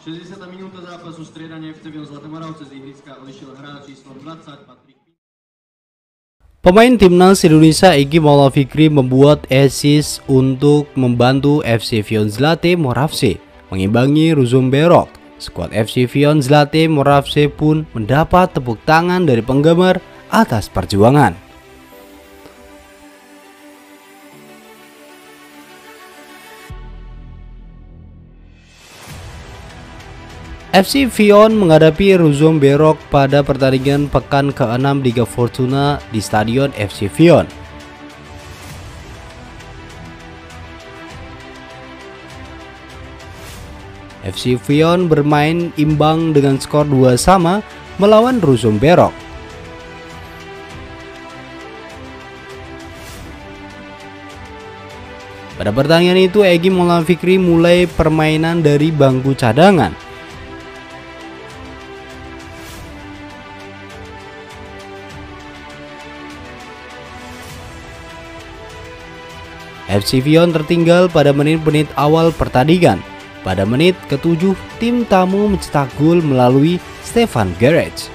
60. minúta zápasu striedanie FC Vion Zlaté Moravce z ihriska odišiel hráč číslo 20 Patrik. Pemain timnas Indonesia Egy Maulana Fikri membuat assist untuk membantu FC Vion Zlaté Moravce mengimbangi Ruzom Berok. Skuad FC Vion Zlaté Moravce pun mendapat tepuk tangan dari penggemar atas perjuangan. FC Vion menghadapi Ruzom Berok pada pertandingan pekan ke-6 Liga Fortuna di Stadion FC Vion. FC Vion bermain imbang dengan skor 2-2 melawan Ruzom Berok. Pada pertandingan itu Egy Maulana Fikri mulai permainan dari bangku cadangan. FC Vion tertinggal pada menit-menit awal pertandingan. Pada menit ke-7, tim tamu mencetak gol melalui Stefan Gerrits.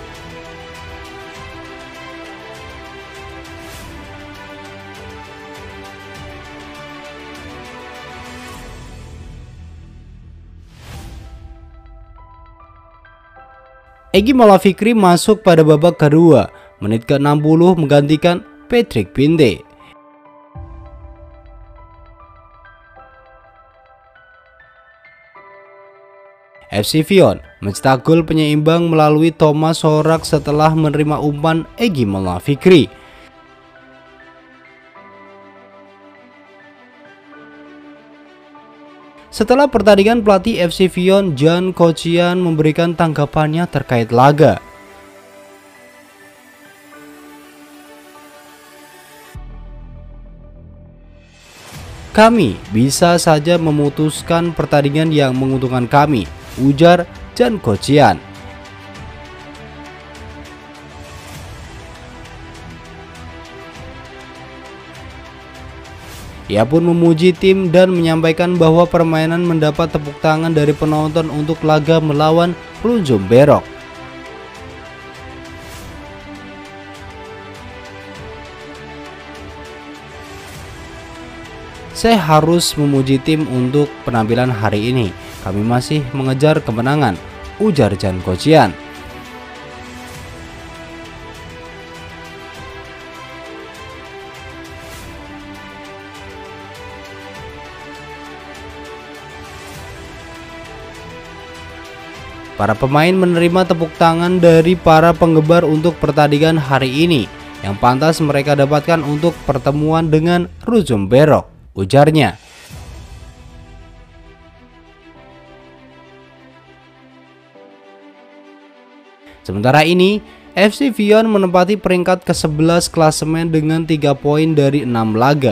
Egy Maulana Fikri masuk pada babak kedua, menit ke-60 menggantikan Patrick Pinde. FC Vion mencetak gol penyeimbang melalui Thomas Sorak setelah menerima umpan Egy Maulana Fikri. Setelah pertandingan, pelatih FC Vion Jan Kocian memberikan tanggapannya terkait laga. Kami bisa saja memutuskan pertandingan yang menguntungkan kami, ujar Jan Kocian. Ia pun memuji tim dan menyampaikan bahwa permainan mendapat tepuk tangan dari penonton untuk laga melawan Ruzom Berok. Saya harus memuji tim untuk penampilan hari ini. Kami masih mengejar kemenangan, ujar Jan Kocian. Para pemain menerima tepuk tangan dari para penggemar untuk pertandingan hari ini yang pantas mereka dapatkan untuk pertemuan dengan Ruzom Berok, ujarnya. Sementara ini, FC Vion menempati peringkat ke-11 klasemen dengan 3 poin dari 6 laga.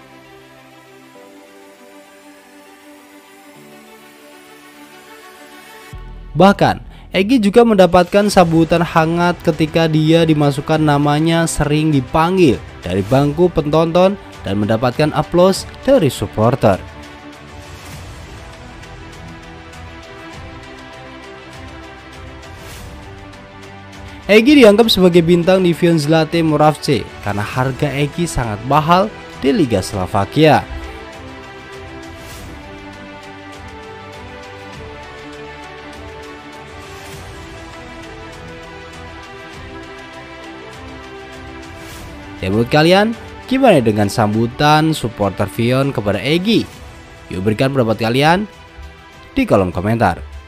Bahkan, Egy juga mendapatkan sambutan hangat ketika dia dimasukkan namanya sering dipanggil dari bangku penonton dan mendapatkan aplaus dari supporter. Egy dianggap sebagai bintang di Vion Zlaté Moravce karena harga Egy sangat mahal di Liga Slovakia. Dan menurut kalian, gimana dengan sambutan supporter Vion kepada Egy? Yuk berikan pendapat kalian di kolom komentar.